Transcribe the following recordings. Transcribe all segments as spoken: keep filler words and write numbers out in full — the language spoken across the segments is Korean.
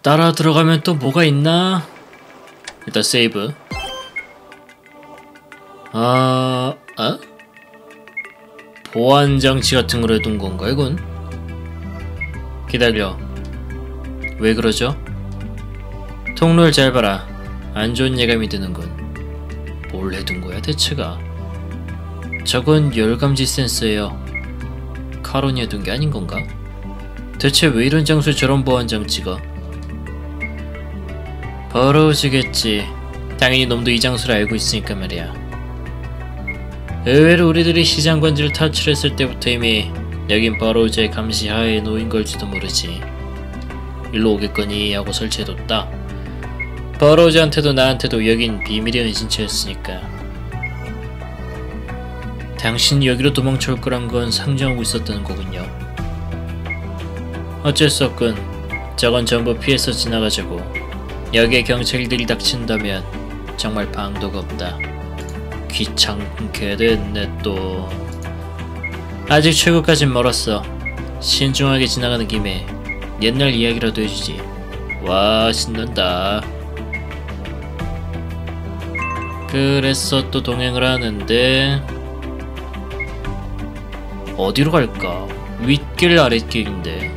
따라 들어가면 또 뭐가 있나? 일단 세이브. 아... 아? 보안장치 같은 걸 해둔 건가 이건? 기다려. 왜 그러죠? 통로를 잘 봐라. 안 좋은 예감이 드는군. 뭘 해둔 거야 대체가? 저건 열감지 센서예요. 카론이 해둔 게 아닌 건가? 대체 왜 이런 장소에 저런 보안장치가? 버러워지겠지. 당연히 놈도 이 장소를 알고 있으니까 말이야. 의외로 우리들이 시장관지를 탈출했을 때부터 이미 여긴 버러우즈의 감시 하에 놓인 걸지도 모르지. 일로 오겠거니 하고 설치해뒀다. 버러우즈한테도 나한테도 여긴 비밀의 은신처였으니까. 당신이 여기로 도망쳐올 거란 건 상정하고 있었다는 거군요. 어쩔 수 없군. 저건 전부 피해서 지나가자고. 여기에 경찰들이 닥친다면 정말 방도가 없다. 귀찮게 됐네 또. 아직 출구까진 멀었어. 신중하게 지나가는 김에 옛날 이야기라도 해주지. 와 신난다. 그래서 또 동행을 하는데 어디로 갈까? 윗길 아랫길인데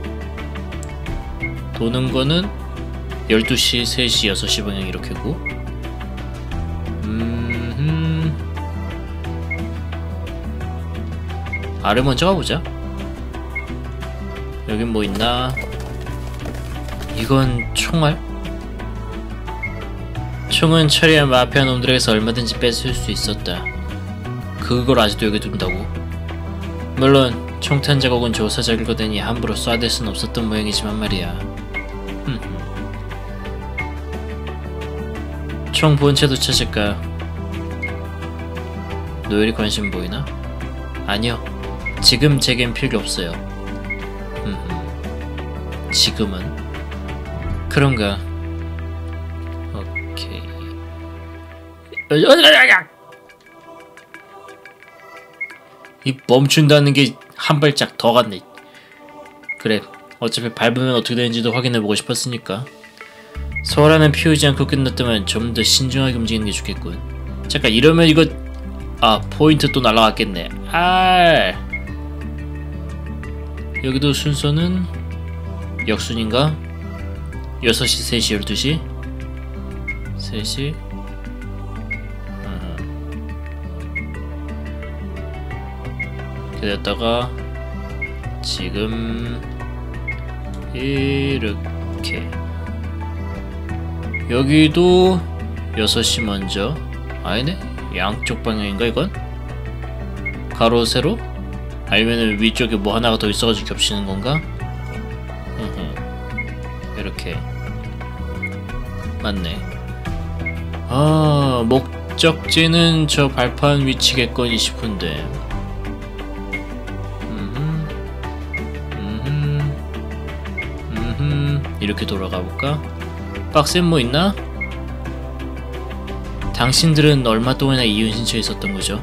도는 거는 열두 시, 세 시, 여섯 시 방향 이렇게고. 음... 아래 먼저 가보자. 여긴 뭐 있나? 이건 총알? 총은 처리한 마피아 놈들에게서 얼마든지 뺏을 수 있었다. 그걸 아직도 여기 둔다고? 물론 총탄 자국은 조사작일 거더니 함부로 쏴댈 순 없었던 모양이지만 말이야. 총 본체도 찾을까? 노엘이 관심 보이나? 아니요. 지금 제겐 필요 없어요. 지금은? 그런가? 오케이. 이 멈춘다는 게 한 발짝 더 갔네. 그래. 어차피 밟으면 어떻게 되는지도 확인해보고 싶었으니까. 소라는 피우지 않고 끝났다면 좀 더 신중하게 움직이는 게 좋겠군. 잠깐 이러면 이거 아 포인트 또 날라갔겠네. 아 여기도 순서는 역순인가? 여섯 시, 세 시, 열두 시? 세 시? 그랬다가 지금 이렇게 여기도 여섯 시 먼저. 아니네? 양쪽 방향인가 이건? 가로 세로? 아니면은 위쪽에 뭐 하나가 더 있어가지고 겹치는 건가? 이렇게 맞네. 아 목적지는 저 발판 위치겠거니 싶은데. 이렇게 돌아가 볼까? 박스엔 뭐 있나? 당신들은 얼마 동안이나 이 은신처에 있었던 거죠?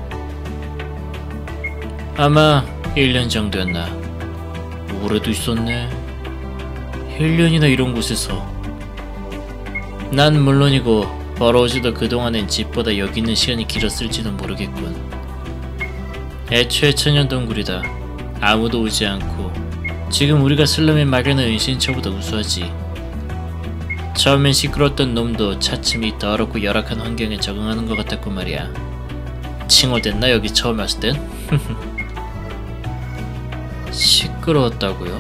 아마 일 년 정도였나? 올해도 있었네. 일 년이나 이런 곳에서. 난 물론이고 버러우즈도 그동안엔 집보다 여기 있는 시간이 길었을지도 모르겠군. 애초에 천연동굴이다. 아무도 오지 않고 지금 우리가 슬럼에 마련한 은신처보다 우수하지. 처음엔 시끄러웠던 놈도 차츰 이 더럽고 열악한 환경에 적응하는 것 같았고 말이야. 칭얼댔나 여기 처음 왔을 땐? 시끄러웠다고요?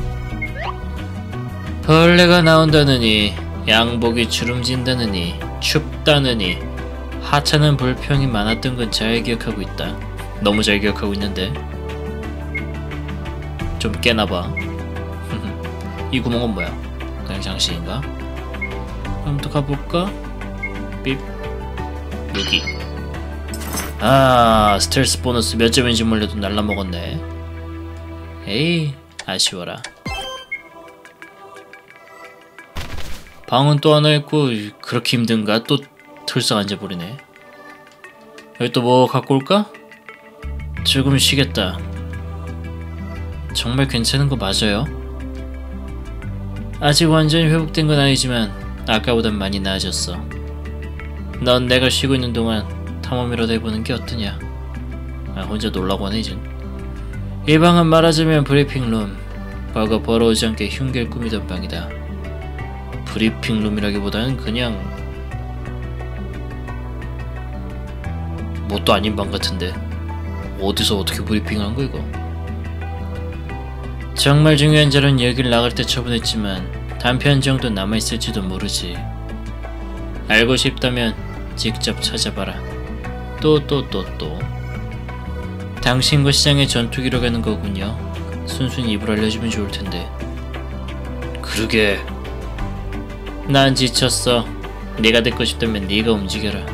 벌레가 나온다느니, 양복이 주름진다느니, 춥다느니, 하찮은 불평이 많았던 건 잘 기억하고 있다. 너무 잘 기억하고 있는데 좀 깨나봐. 이 구멍은 뭐야? 그냥 장식인가? 그럼 또 가볼까? 삐 여기. 아 스텔스 보너스 몇 점인지 몰라도 날라먹었네. 에이 아쉬워라. 방은 또 하나 있고 그렇게 힘든가? 또 털썩 앉아버리네. 여기 또 뭐 갖고 올까? 조금 쉬겠다. 정말 괜찮은 거 맞아요? 아직 완전히 회복된 건 아니지만 아까보단 많이 나아졌어. 넌 내가 쉬고 있는 동안 탐험이라도 해보는 게 어떠냐? 아, 혼자 놀라고 하네 이젠. 이 방은 말하자면 브리핑룸. 과거 벌어오지 않게 흉계를 꾸미던 방이다. 브리핑룸이라기보다는 그냥 뭣도 아닌 방 같은데 어디서 어떻게 브리핑을 한 거 이거? 정말 중요한 자료는 여길 나갈 때 처분했지만 단편 정도 남아있을지도 모르지. 알고 싶다면 직접 찾아봐라. 또 또 또 또. 당신과 시장의 전투기로 가는 거군요. 순순히 입을 알려주면 좋을 텐데. 그러게. 난 지쳤어. 네가 듣고 싶다면 네가 움직여라.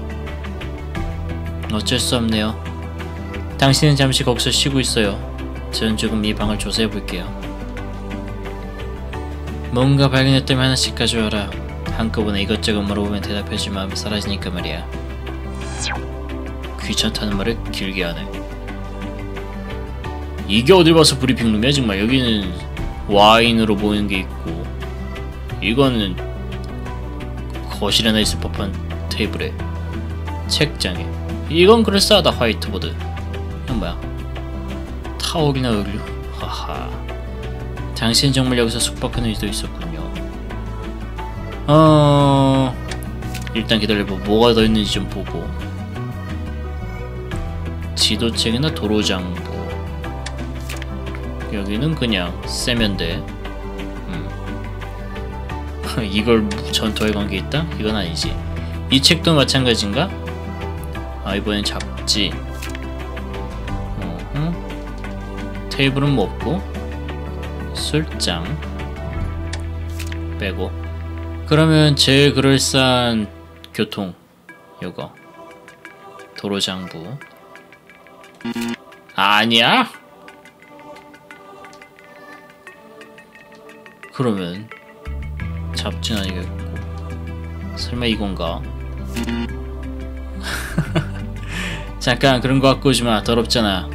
어쩔 수 없네요. 당신은 잠시 거기서 쉬고 있어요. 전 조금 이 방을 조사해 볼게요. 뭔가 발견했다면 하나씩 가져와라. 한꺼번에 이것저것 물어보면 대답해줄 마음이 사라지니까 말이야. 귀찮다는 말을 길게 하네. 이게 어딜 봐서 브리핑룸이야 정말. 여기는 와인으로 보이는 게 있고, 이거는 거실에 하나 있을 법한 테이블에, 책장에, 이건 그럴싸하다. 화이트보드. 이건 뭐야? 타올이나 의류? 하하. 당신 정말 여기서 숙박하는 일도 있었군요. 어... 일단 기다려봐. 뭐가 더 있는지 좀 보고. 지도책이나 도로장부. 여기는 그냥 세면대. 음. 이걸 전투에 관계 있다? 이건 아니지. 이 책도 마찬가지인가? 아, 이번엔 잡지. 어허. 테이블은 뭐 없고, 술장 빼고. 그러면 제일 그럴싸한 교통, 요거 도로장부. 아니야? 그러면 잡지는 아니겠고, 설마 이건가? 잠깐 그런 거 갖고 오지마. 더럽잖아.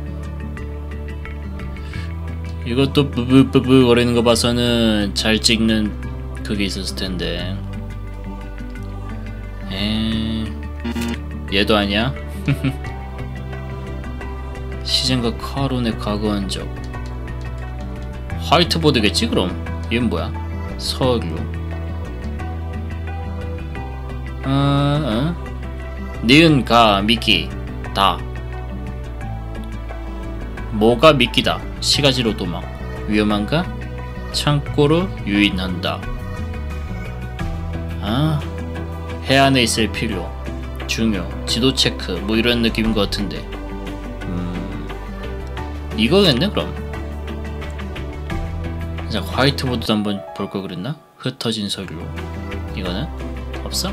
이것도 뿌뿌뿌뿌 거리는 거 봐서는 잘 찍는 그게 있었을 텐데. 에... 얘도 아니야? 시즌과 카론의 과거 흔적. 화이트보드겠지 그럼? 얘는 뭐야? 서류. 어... 어? 니은 가 미끼 다. 뭐가 미끼다. 시가지로 도망. 위험한가? 창고로 유인한다. 아, 해안에 있을 필요, 중요, 지도 체크 뭐 이런 느낌인 것 같은데. 음... 이거겠네 그럼. 자, 화이트보드도 한번 볼 걸 그랬나? 흩어진 서류. 이거는? 없어?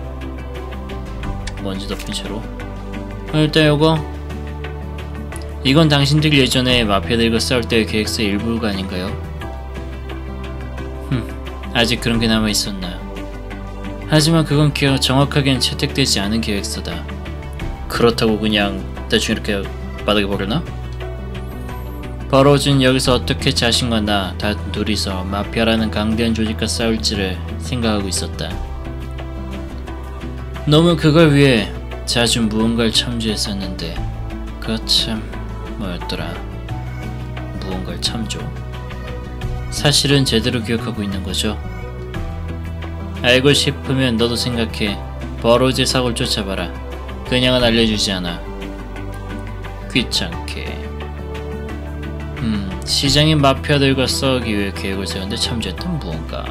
먼지 덮인 채로. 일단 요거. 이건 당신들이 예전에 마피아들과 싸울 때의 계획서의 일부가 아닌가요? 흠, 아직 그런 게 남아있었나. 하지만 그건 기억 정확하게는 채택되지 않은 계획서다. 그렇다고 그냥 대충 이렇게 바닥에 버려놔? 버로우즈는 여기서 어떻게 자신과 나 다 둘이서 마피아라는 강대한 조직과 싸울지를 생각하고 있었다. 너무 그걸 위해 자주 무언가를 참조했었는데, 그참 뭐였더라. 무언가를 참조. 사실은 제대로 기억하고 있는 거죠. 알고 싶으면 너도 생각해. 버로우즈의 사고를 쫓아봐라. 그냥은 알려주지 않아. 귀찮게. 음, 시장의 마피아들과 싸우기 위해 계획을 세웠는데 참조했던 무언가.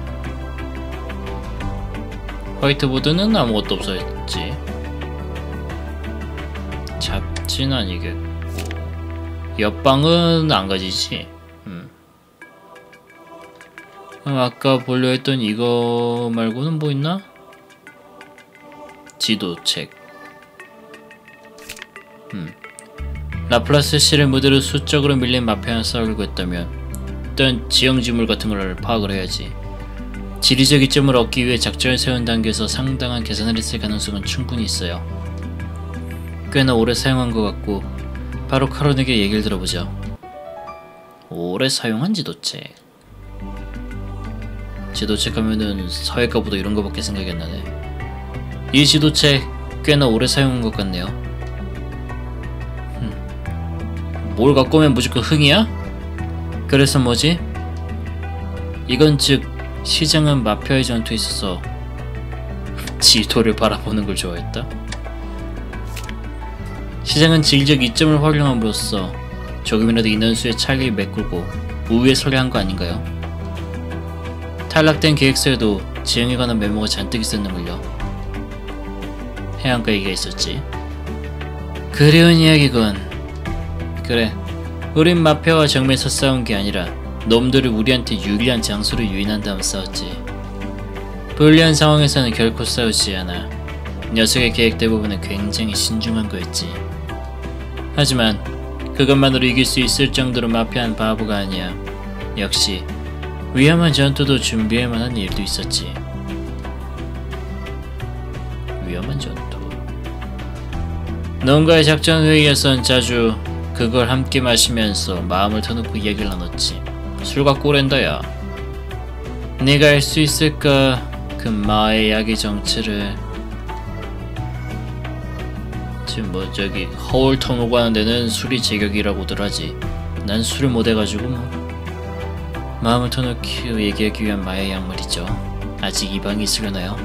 화이트보드는 아무것도 없었지. 잡지는 아니겠고, 옆방은 안 가지지. 음. 그럼 아까 보려 했던 이거 말고는 뭐 있나? 지도책. 음. 라플라스 씨를 무대로 수적으로 밀린 마피아와 싸우려고 했다면 일단 지형지물 같은 걸 파악을 해야지. 지리적 이점을 얻기 위해 작전을 세운 단계에서 상당한 계산을 했을 가능성은 충분히 있어요. 꽤나 오래 사용한 것 같고, 바로 카론에게 얘기를 들어보죠. 오래 사용한 지도책. 지도책 하면은 사회과보다 이런 거밖에 생각이 안 나네. 이 지도책 꽤나 오래 사용한 것 같네요. 흠. 뭘 갖고 오면 무조건 흥이야? 그래서 뭐지? 이건 즉 시장은 마피아의 전투에 있어서 지도를 바라보는 걸 좋아했다? 시장은 지리적 이점을 활용함으로써 조금이라도 인원수의 차이를 메꾸고 우위에 서려 한 거 아닌가요? 탈락된 계획서에도 지형에 관한 메모가 잔뜩 있었는걸요. 해안가 얘기가 있었지. 그리운 이야기군. 그래, 우린 마피아와 정면에서 싸운 게 아니라 놈들을 우리한테 유리한 장소를 유인한 다음 싸웠지. 불리한 상황에서는 결코 싸우지 않아. 녀석의 계획 대부분은 굉장히 신중한 거였지. 하지만 그것만으로 이길 수 있을 정도로 마피아는 바보가 아니야. 역시 위험한 전투도 준비할 만한 일도 있었지. 위험한 전투. 놈과의 작전 회의에선 자주 그걸 함께 마시면서 마음을 터놓고 이야기를 나눴지. 술 갖고 오랜다야. 네가 알 수 있을까? 그 마의 약의 정체를. 지금 뭐 저기 허울 터놓고 하는 데는 술이 제격이라고들 하지. 난 술을 못해가지고 뭐. 마음을 터놓기 얘기하기 위한 마의 약물이죠. 아직 이 방이 있으려나요?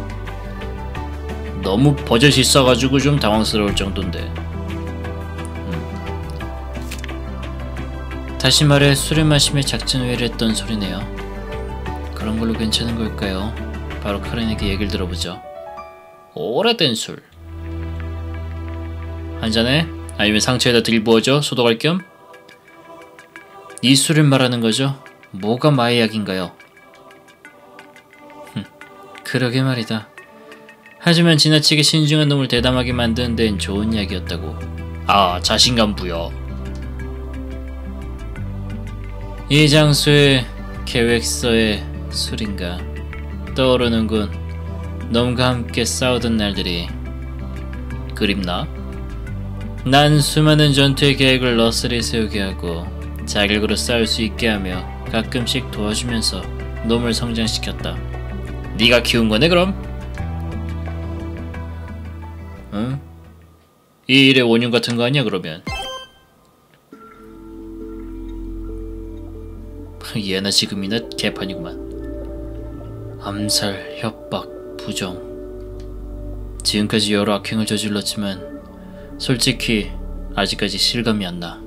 너무 버젓이 있어가지고 좀 당황스러울 정도인데. 음. 다시 말해 술을 마시며 작전 회의를 했던 소리네요. 그런 걸로 괜찮은 걸까요? 바로 카렌에게 얘기를 들어보죠. 오래된 술. 한 잔에? 아니면 상처에다 들이부어줘? 소독할 겸? 이 술을 말하는 거죠? 뭐가 마의 약인가요? 흠, 그러게 말이다. 하지만 지나치게 신중한 놈을 대담하게 만드는 데는 좋은 약이었다고. 아, 자신감 부여. 이 장소의 계획서의 술인가 떠오르는군. 놈과 함께 싸우던 날들이 그립나? 난 수많은 전투의 계획을 러셀이 세우게 하고 자격으로 싸울 수 있게 하며 가끔씩 도와주면서 놈을 성장시켰다. 네가 키운 거네 그럼? 응? 이 일의 원흉 같은 거 아니야 그러면? 얘나 지금이나 개판이구만. 암살, 협박, 부정. 지금까지 여러 악행을 저질렀지만 솔직히 아직까지 실감이 안 나.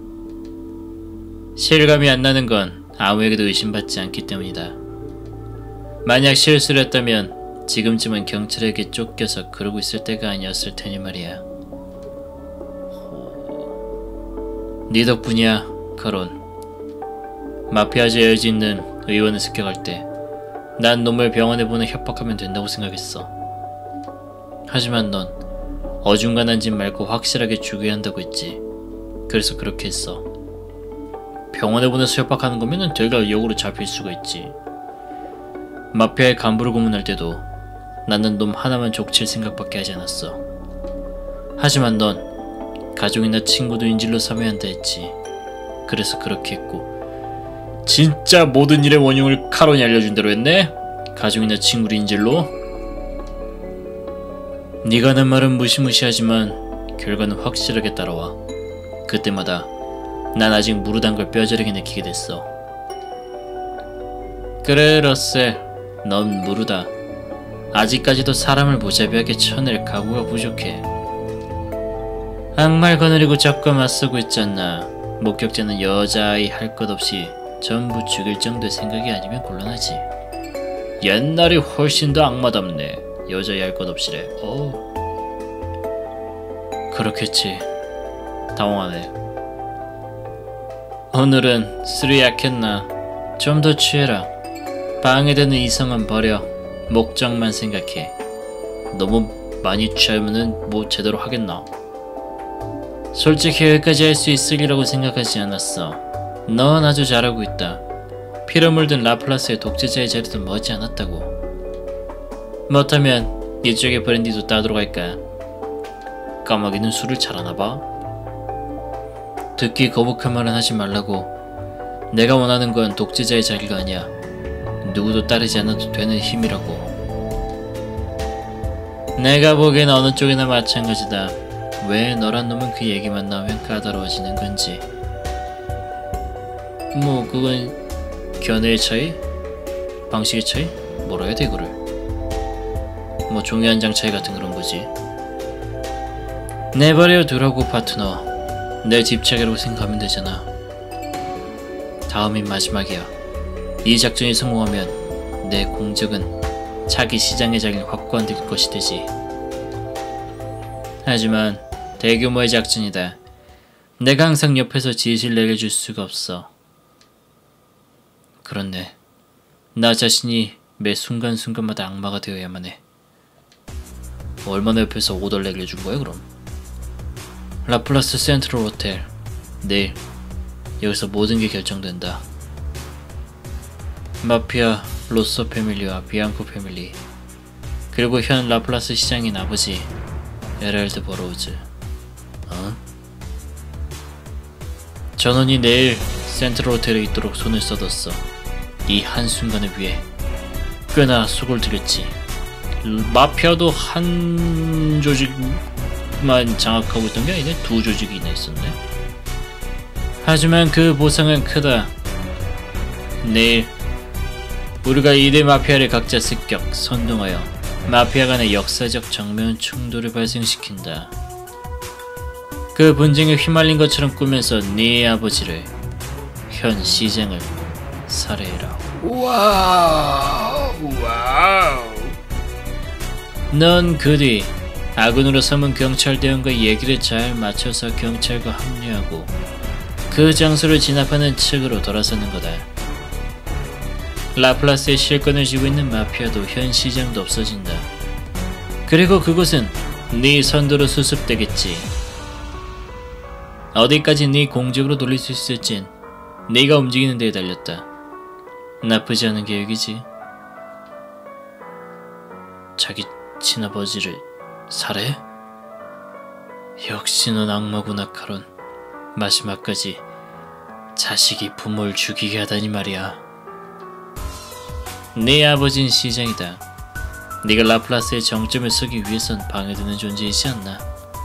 실감이 안 나는 건 아무에게도 의심받지 않기 때문이다. 만약 실수를 했다면 지금쯤은 경찰에게 쫓겨서 그러고 있을 때가 아니었을 테니 말이야. 네 덕분이야, 카론. 마피아제 여지 있는 의원을 습격할 때 난 놈을 병원에 보내 협박하면 된다고 생각했어. 하지만 넌 어중간한 짓 말고 확실하게 죽여야 한다고 했지. 그래서 그렇게 했어. 병원에 보내서 협박하는 거면은 걔가 역으로 잡힐 수가 있지. 마피아의 간부를 고문할 때도 나는 놈 하나만 족칠 생각밖에 하지 않았어. 하지만 넌 가족이나 친구도 인질로 삼아야 한다 했지. 그래서 그렇게 했고. 진짜 모든 일의 원흉을 카론이 알려준 대로 했네? 가족이나 친구를 인질로? 네가 하는 말은 무시무시하지만 결과는 확실하게 따라와. 그때마다 난 아직 무르단 걸 뼈저리게 느끼게 됐어. 그래 러셀, 넌 무르다. 아직까지도 사람을 무자비하게 쳐낼 각오가 부족해. 악말 거느리고 적과 맞서고 있잖아. 목격자는 여자아이 할 것 없이 전부 죽일 정도의 생각이 아니면 곤란하지. 옛날이 훨씬 더 악마답네. 여자아이 할 것 없이래. 어. 그렇겠지. 당황하네. 오늘은 술이 약했나? 좀 더 취해라. 방해되는 이성은 버려. 목적만 생각해. 너무 많이 취하면은 뭐 제대로 하겠나? 솔직히 여기까지 할 수 있으리라고 생각하지 않았어. 넌 아주 잘하고 있다. 피로 물든 라플라스의 독재자의 자리도 머지 않았다고. 못하면 이쪽에 브랜디도 따도록 할까? 까마귀는 술을 잘하나봐? 듣기 거북한 말은 하지 말라고. 내가 원하는 건 독재자의 자리가 아니야. 누구도 따르지 않아도 되는 힘이라고. 내가 보기엔 어느 쪽이나 마찬가지다. 왜 너란 놈은 그 얘기만 나오면 까다로워지는 건지. 뭐 그건 견해의 차이? 방식의 차이? 뭐라 해야 돼 이거를. 뭐 종이 한 장 차이 같은 그런 거지. 내버려 두라고 파트너. 내 집착이라고 생각하면 되잖아. 다음이 마지막이야. 이 작전이 성공하면 내 공적은 자기 시장의 자리를 확고한될 것이 되지. 하지만 대규모의 작전이다. 내가 항상 옆에서 지시를 내려줄 수가 없어. 그렇네. 나 자신이 매 순간순간마다 악마가 되어야만 해. 얼마나 옆에서 오더를 내려준 거야 그럼? 라플라스 센트럴 호텔. 내일 여기서 모든 게 결정된다. 마피아 로서 패밀리와 비앙코 패밀리, 그리고 현 라플라스 시장인 아버지 에랄드 버로우즈. 어? 전원이 내일 센트럴 호텔에 있도록 손을 써뒀어. 이 한순간을 위해 꽤나 수고를 들였지. 마피아도 한 조직만 장악하고 있던 게 아니네. 두 조직이나 있었네. 하지만 그 보상은 크다. 내일 우리가 이대 마피아를 각자 습격, 선동하여 마피아 간의 역사적 정면 충돌을 발생시킨다. 그 분쟁에 휘말린 것처럼 꾸면서 네 아버지를, 현 시장을 살해해라. 와우, 와우. 넌 그 뒤 아군으로 삼은 경찰대원과 얘기를 잘 맞춰서 경찰과 합류하고 그 장소를 진압하는 측으로 돌아서는 거다. 라플라스의 실권을 쥐고 있는 마피아도 현 시장도 없어진다. 그리고 그곳은 네 선두로 수습되겠지. 어디까지 네 공적으로 돌릴 수 있을진 네가 움직이는 데에 달렸다. 나쁘지 않은 계획이지. 자기 친아버지를 살해? 역시 넌 악마구나 카론. 마지막까지 자식이 부모를 죽이게 하다니 말이야. 네 아버진 시장이다. 네가 라플라스의 정점을 서기 위해선 방해되는 존재이지 않나?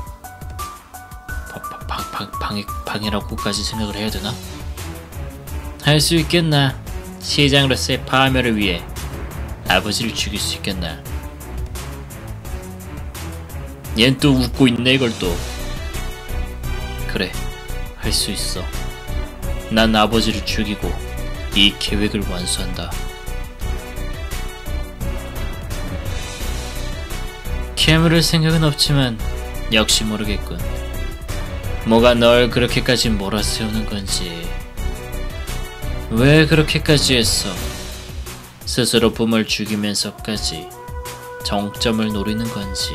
방, 방, 방, 방해, 방해라고까지 생각을 해야 되나? 할 수 있겠나? 시장으로서의 파멸을 위해 아버지를 죽일 수 있겠나? 얜 또 웃고 있네 이걸 또. 그래, 할 수 있어. 난 아버지를 죽이고 이 계획을 완수한다. 캐물을 생각은 없지만 역시 모르겠군. 뭐가 널 그렇게까지 몰아세우는 건지, 왜 그렇게까지 했어. 스스로 부모를 죽이면서까지 정점을 노리는 건지.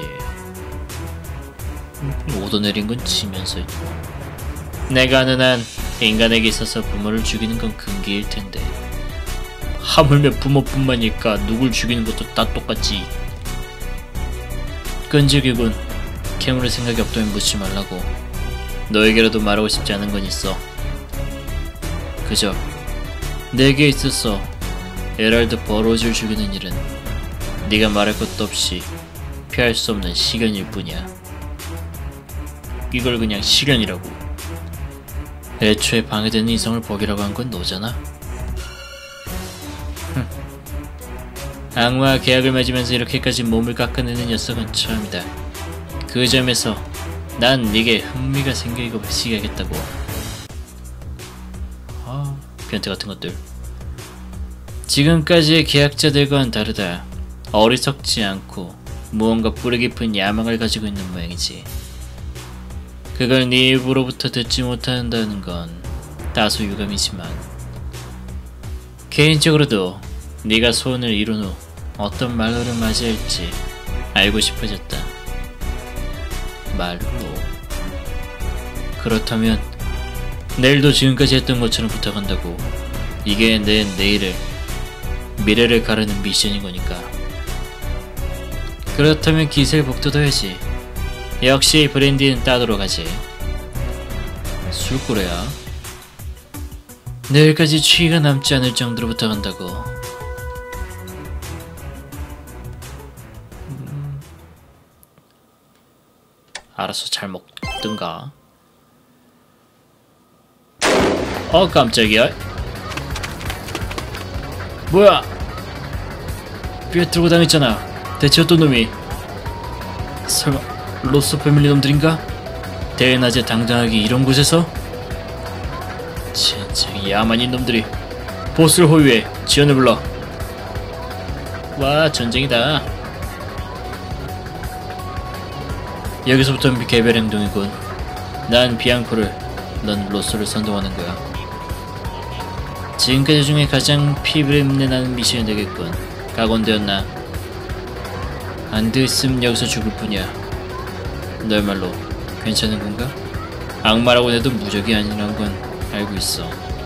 오도내린 건 치면서. 내가 아는 한 인간에게 있어서 부모를 죽이는 건 금기일 텐데, 하물며 부모뿐만일까 누굴 죽이는 것도 다 똑같지. 끈질기군. 캐물을 생각이 없다면 묻지 말라고. 너에게라도 말하고 싶지 않은 건 있어. 그저 내게 있어서 에랄드 버로즈를 죽이는 일은 네가 말할 것도 없이 피할 수 없는 시련일 뿐이야. 이걸 그냥 시련이라고. 애초에 방해되는 이성을 버리라고 한 건 너잖아. 악마와 계약을 맺으면서 이렇게까지 몸을 깎아내는 녀석은 처음이다. 그 점에서 난 네게 흥미가 생겨 이거 시기하겠다고. 아, 변태 같은 것들. 지금까지의 계약자들과는 다르다. 어리석지 않고 무언가 뿌리 깊은 야망을 가지고 있는 모양이지. 그걸 네 입으로부터 듣지 못한다는 건 다소 유감이지만, 개인적으로도 네가 소원을 이룬 후 어떤 말로를 맞이할지 알고 싶어졌다. 말로? 그렇다면 내일도 지금까지 했던 것처럼 부탁한다고. 이게 내 내일을, 미래를 가르는 미션인 거니까. 그렇다면 기세를 북돋아야지. 역시 브랜디는 따도록 하지. 술꾸레야. 내일까지 취기가 남지 않을 정도로 부탁한다고. 알아서 잘 먹든가. 어 깜짝이야. 뭐야? 뼈 들고 다녔잖아. 대체 어떤 놈이? 설마 로스 패밀리 놈들인가? 대낮에 당당하게 이런 곳에서? 진짜 야만인 놈들이. 보스를 호위해 지원을 불러. 와 전쟁이다. 여기서부터는 개별 행동이군. 난 비앙코를, 넌 로스를 선동하는 거야. 지금까지 중에 가장 피부림내 나는 미션이 되겠군. 각오되었나? 안 됐으면 여기서 죽을 뿐이야. 너야말로 괜찮은 건가? 악마라고 해도 무적이 아니란 건 알고 있어.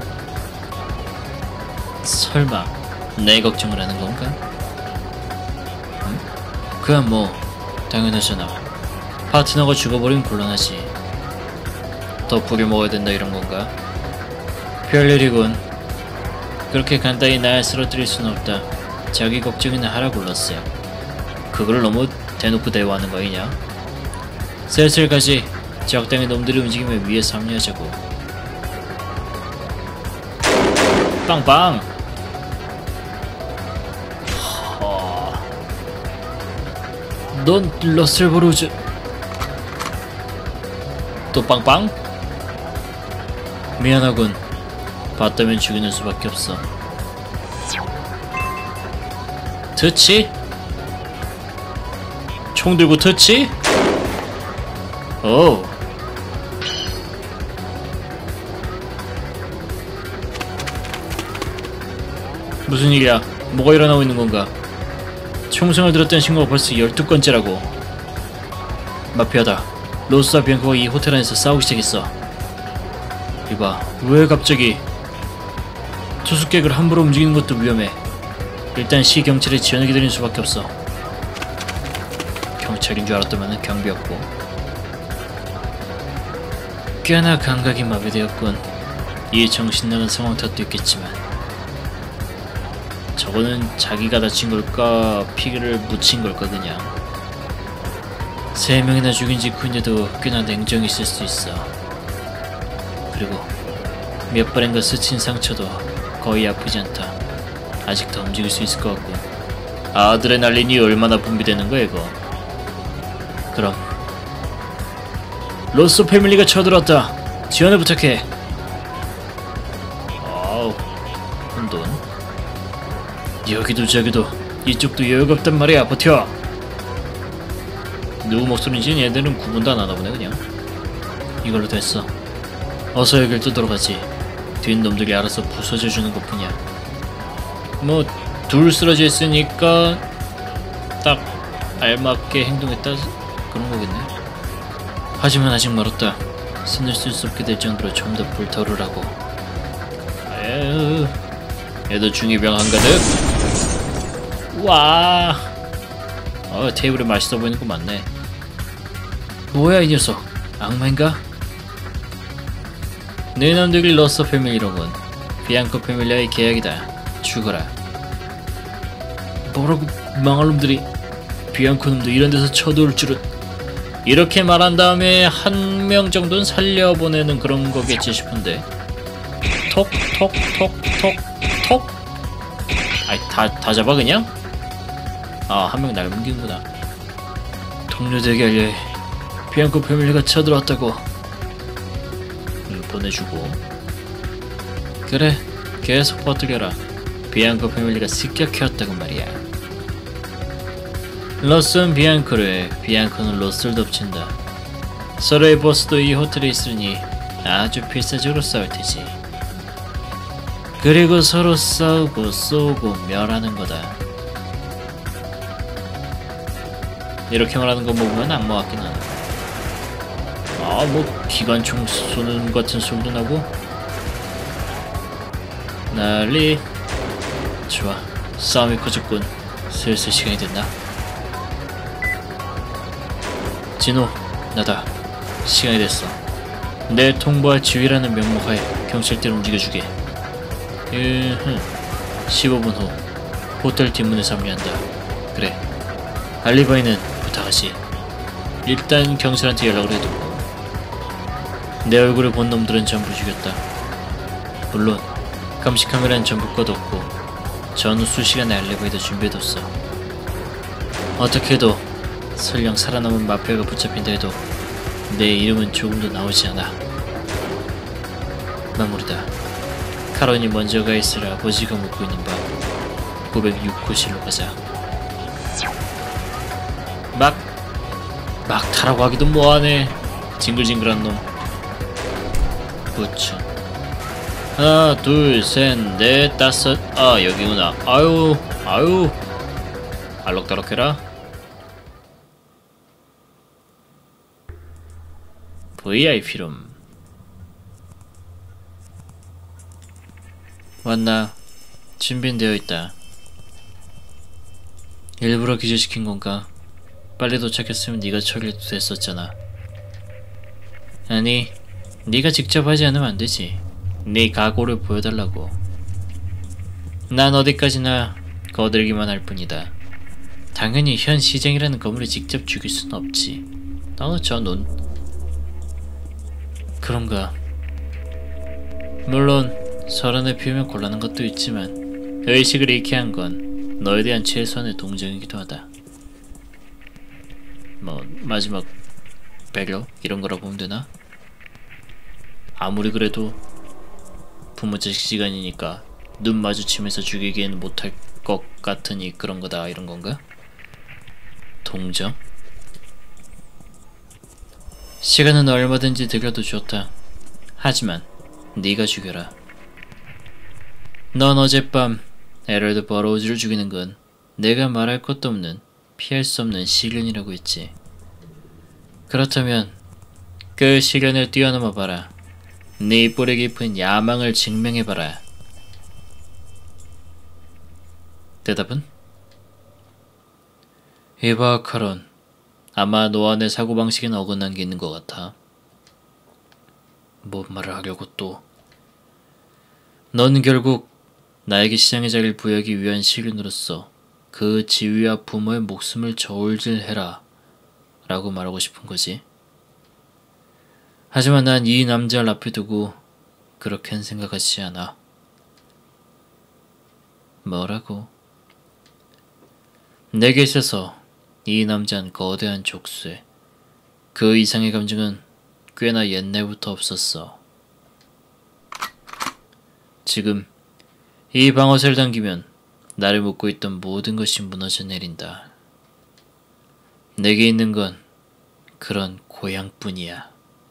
설마 내 걱정을 하는 건가? 응? 그야 뭐 당연하잖아. 파트너가 죽어버리면 곤란하지. 더 부려먹어야 된다 이런 건가? 별일이군. 그렇게 간단히 날 쓰러뜨릴 수는 없다. 자기 걱정이나 하라고 불렀어요. 그걸 너무 대놓고 대화하는 거 아니냐? 슬슬 가지. 적당히 놈들이 움직이면 위에서 합류하자고. 빵빵! 허... 넌 러셀 브루즈... 또 빵빵? 미안하군. 봤다면 죽이는 수밖에 없어. 터치? 총 들고 터치? 오. 무슨 일이야? 뭐가 일어나고 있는 건가? 총성을 들었던 신고가 벌써 열두 건째라고. 마피아다. 로스와 비앙코가 이 호텔 안에서 싸우기 시작했어. 이봐, 왜 갑자기? 투숙객을 함부로 움직이는 것도 위험해. 일단 시 경찰에 지원을 기다리는 수밖에 없어. 경찰인 줄 알았더니 경비였고. 꽤나 감각이 마비되었군. 이 정신나간 상황 탓도 있겠지만 저거는 자기가 다친 걸까? 피기를 묻힌 걸까 그냥. 세 명이나 죽인 직후인데도 꽤나 냉정이 있을 수 있어. 그리고 몇 번인가 스친 상처도 거의 아프지 않다. 아직 더 움직일 수 있을 것 같고. 아드레날린이 얼마나 분비되는 거야 이거. 그럼 로스 패밀리가 쳐들어왔다. 지원을 부탁해. 아우 혼돈. 여기도 저기도 이쪽도 여유가 없단 말이야. 버텨. 누구 목소리인지 얘들은 구분도 안 하나보네 그냥. 이걸로 됐어. 어서 여길 뜯어가지. 뒷놈들이 알아서 부서져주는 것뿐이야. 뭐 둘 쓰러져 있으니까 딱 알맞게 행동했다 그런 거겠네. 하지만 아직 멀었다. 손을 쓸 수 없게 될 정도로 좀 더 불타오르라고. 에휴, 얘도 중이병 한가득. 와, 어 테이블에 맛있어 보이는 거 많네. 뭐야 이 녀석, 악마인가? 너희놈들이 러스 패밀리로군. 비앙코 패밀리와의 계약이다. 죽어라. 뭐라고 망할 놈들이. 비앙코 놈도 이런 데서 쳐들어올 줄은. 이렇게 말한 다음에 한 명 정도는 살려보내는 그런 거겠지 싶은데. 톡 톡 톡 톡 톡. 아이 다, 다 잡아 그냥? 아 한 명 날 뭉기는구나. 동료들에게 알려. 비앙코 패밀리가 쳐들어왔다고. 음, 보내주고. 그래 계속 퍼뜨려라. 비앙코 패밀리가 습격해왔다고 말이야. 로스는 비앙코를, 비앙코는 로스를 덮친다. 서로의 보스도 이 호텔에 있으니 아주 필사적으로 싸울 테지. 그리고 서로 싸우고 쏘고 멸하는 거다. 이렇게 말하는 거 보면 악마 같긴 하네. 아 뭐 기관총 쏘는 같은 소리도 나고. 난리. 좋아, 싸움이 커졌군. 슬슬 시간이 됐나? 진호, 나다. 시간이 됐어. 내 통보할 지휘라는 명목하에 경찰대로 움직여주게. 으흠. 십오 분 후 호텔 뒷문에서 합류한다. 그래, 알리바이는 부탁하지. 일단 경찰한테 연락을 해뒀고 내 얼굴을 본 놈들은 전부 죽였다. 물론 감시 카메라는 전부 꺼뒀고 전후 수시간의 알리바이도 준비해뒀어. 어떻게 해도 설령 살아남은 마피아가 붙잡힌다 해도 내 이름은 조금도 나오지 않아. 마무리다. 카론이 먼저 가 있을 아버지가 묵고 있는 방 구백육 호실로 가자. 막, 막 타라고 하기도 뭐하네. 징글징글한 놈. 구천. 하나, 둘, 셋, 넷, 다섯. 아, 여기구나. 아유, 아유. 알록달록 해라. 브이아이피룸. 왔나? 준비는 되어 있다. 일부러 기절시킨 건가? 빨리 도착했으면 네가 처리해도 됐었잖아. 아니, 네가 직접 하지 않으면 안 되지. 네 각오를 보여달라고. 난 어디까지나 거들기만 할 뿐이다. 당연히 현 시장이라는 건물을 직접 죽일 수는 없지. 어, 저 눈. 그런가. 물론 서른을 피우면 곤란한 것도 있지만 의식을 잃게 한 건 너에 대한 최소한의 동정이기도 하다. 뭐 마지막 배려? 이런 거라 보면 되나? 아무리 그래도 부모 자식 시간이니까 눈 마주치면서 죽이기에는 못할 것 같으니 그런 거다 이런 건가? 동정? 시간은 얼마든지 들여도 좋다. 하지만 네가 죽여라. 넌 어젯밤 에럴드 버로우즈를 죽이는 건 내가 말할 것도 없는 피할 수 없는 시련이라고 했지. 그렇다면 그 시련을 뛰어넘어 봐라. 네 뿌리 깊은 야망을 증명해봐라. 대답은? 이봐 카론, 아마 너와 내 사고방식엔 어긋난 게 있는 것 같아. 뭔 말을 하려고 또. 넌 결국 나에게 시장의 자리를 부여하기 위한 시련으로서 그 지위와 부모의 목숨을 저울질해라 라고 말하고 싶은 거지. 하지만 난 이 남자를 앞에 두고 그렇게는 생각하지 않아. 뭐라고? 내게 있어서 이 남자는 거대한 족쇄. 그 이상의 감정은 꽤나 옛날부터 없었어. 지금 이 방어쇠를 당기면 나를 묶고 있던 모든 것이 무너져 내린다. 내게 있는 건 그런 고향뿐이야.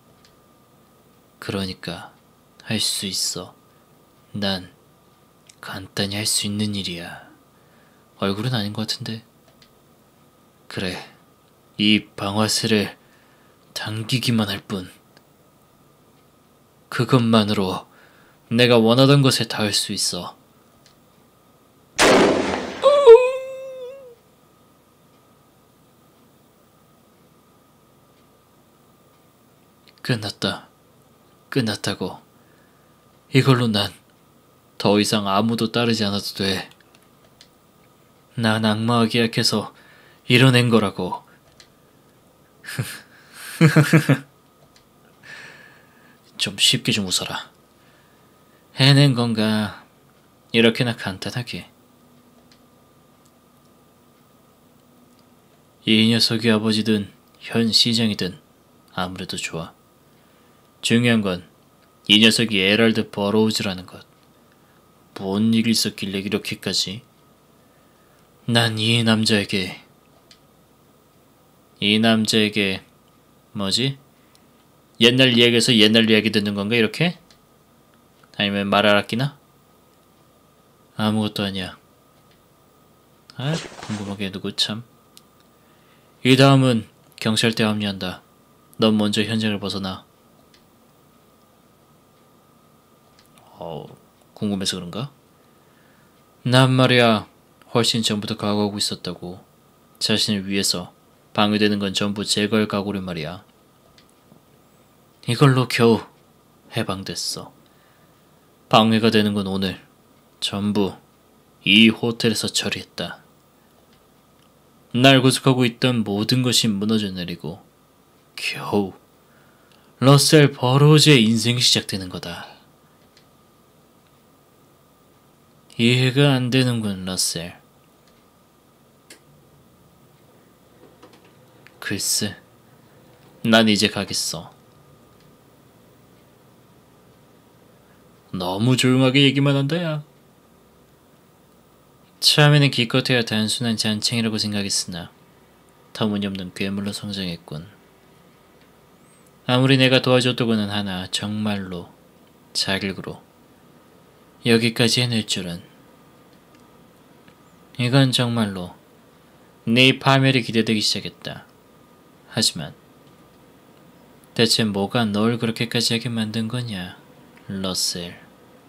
그러니까 할 수 있어. 난 간단히 할 수 있는 일이야. 얼굴은 아닌 것 같은데. 그래, 이 방아쇠를 당기기만 할 뿐. 그것만으로 내가 원하던 것에 닿을 수 있어. 끝났다. 끝났다고. 이걸로 난 더 이상 아무도 따르지 않아도 돼. 난 악마와 계약해서 이뤄낸 거라고. 좀 쉽게 좀 웃어라. 해낸 건가? 이렇게나 간단하게. 이 녀석이 아버지든 현 시장이든 아무래도 좋아. 중요한 건 이 녀석이 에럴드 버로우즈라는 것. 뭔 일이 있었길래 이렇게까지? 난 이 남자에게 이 남자에게 뭐지? 옛날 이야기에서 옛날 이야기 듣는 건가 이렇게? 아니면 말 알았기나? 아무것도 아니야. 아, 궁금하게 누구 참. 이 다음은 경찰대 합류한다. 넌 먼저 현장을 벗어나. 어, 궁금해서 그런가? 난 말이야 훨씬 전부터 각오하고 있었다고. 자신을 위해서 방해되는 건 전부 제거할 각오를 말이야. 이걸로 겨우 해방됐어. 방해가 되는 건 오늘 전부 이 호텔에서 처리했다. 날 구속하고 있던 모든 것이 무너져 내리고 겨우 러셀 버로우즈의 인생이 시작되는 거다. 이해가 안 되는군, 러셀. 글쎄, 난 이제 가겠어. 너무 조용하게 얘기만 한다, 야. 처음에는 기껏해야 단순한 잔챙이라고 생각했으나 터무니없는 괴물로 성장했군. 아무리 내가 도와줬더구는 하나 정말로 자길구로 여기까지 해낼 줄은. 이건 정말로 네 파멸이 기대되기 시작했다. 하지만 대체 뭐가 널 그렇게까지 하게 만든 거냐, 러셀.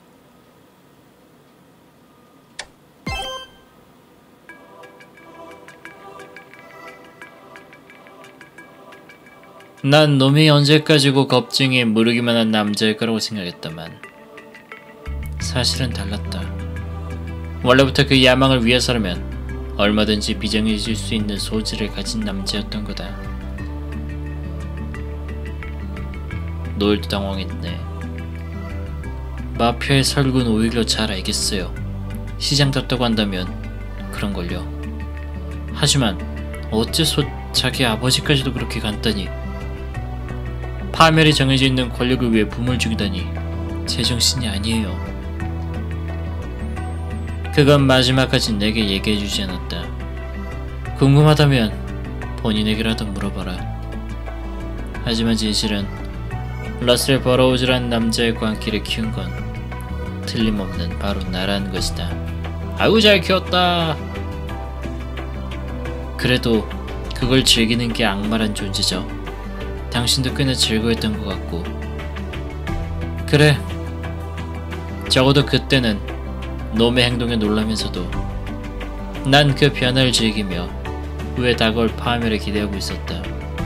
난 놈이 언제까지고 겁쟁이에 무르기만 한 남자일 거라고 생각했다만 사실은 달랐다. 원래부터 그 야망을 위해서라면 얼마든지 비정해질 수 있는 소질을 가진 남자였던 거다. 노일도 당황했네. 마피아의 설군 오히려 잘 알겠어요. 시장답다고 한다면 그런걸요. 하지만 어째서 자기 아버지까지도 그렇게 간단히 파멸이 정해져 있는 권력을 위해 부모를 죽이다니 제정신이 아니에요. 그건 마지막까지 내게 얘기해주지 않았다. 궁금하다면 본인에게라도 물어봐라. 하지만 진실은 러셀 버로우즈란 남자의 광기를 키운 건 틀림없는 바로 나라는 것이다. 아이고 잘 키웠다. 그래도 그걸 즐기는 게 악마란 존재죠. 당신도 꽤나 즐거웠던 것 같고. 그래, 적어도 그때는 놈의 행동에 놀라면서도 난 그 변화를 즐기며 후에 다가올 파멸을 기대하고 있었다.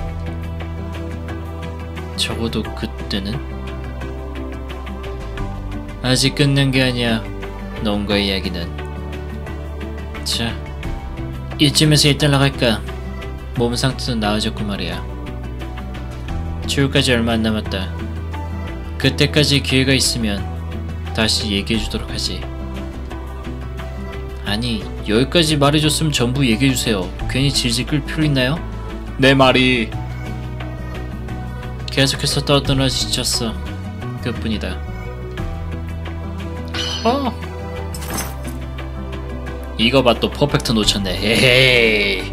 적어도 그때는? 아직 끝난 게 아니야, 놈과의 이야기는. 자, 이쯤에서 일단 나갈까? 몸 상태도 나아졌고 말이야. 출까지 얼마 안 남았다. 그때까지 기회가 있으면 다시 얘기해주도록 하지. 아니, 여기까지 말해줬으면 전부 얘기해주세요. 괜히 질질 끌 필요 있나요? 내 말이... 계속해서 떠들어 지쳤어. 그뿐이다. 어! 이거 봐, 또 퍼펙트 놓쳤네. 헤헤이.